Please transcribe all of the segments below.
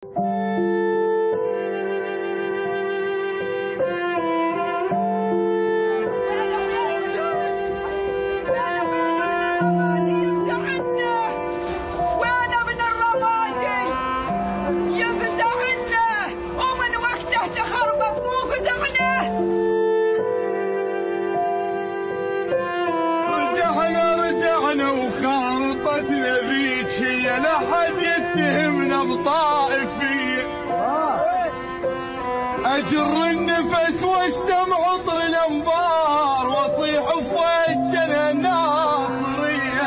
وخارطتنا ذيك هي لا حد يتهمنا بطائفية. اجر النفس واشتم عطر الانبار واصيح بوجهنا الناصرية.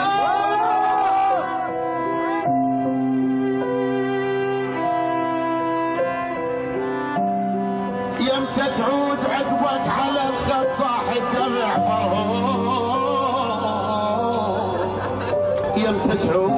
يمتى تعود عقبك على الخد صاحب دمع فرهود، يمتى تعود